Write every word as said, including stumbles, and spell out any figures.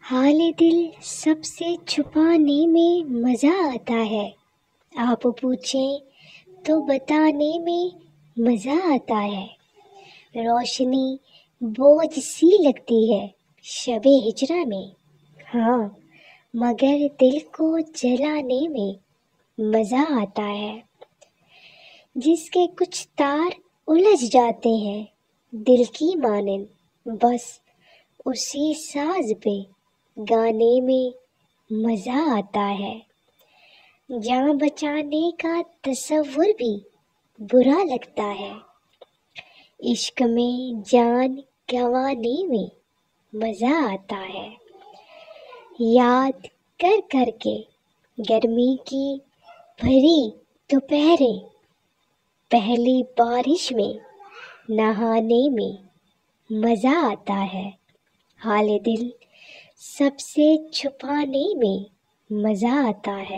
حال دل سب سے چھپانے میں مزہ آتا ہے، آپ پوچھیں تو بتانے میں مزہ آتا ہے۔ روشنی بوجھ سی لگتی ہے شب ہجرا میں، ہاں مگر دل کو جلانے میں مزہ آتا ہے۔ جس کے کچھ تار الجھ جاتے ہیں دل کی مانند، بس اسی ساز پہ گانے میں مزہ آتا ہے۔ جان بچانے کا تصور بھی برا لگتا ہے، عشق میں جان گنوانے میں مزہ آتا ہے۔ یاد کر کر کے گرمی کی بھری دوپہریں، پہلی بارش میں نہانے میں مزہ آتا ہے۔ حال دل سب سے چھپانے میں مزہ آتا ہے۔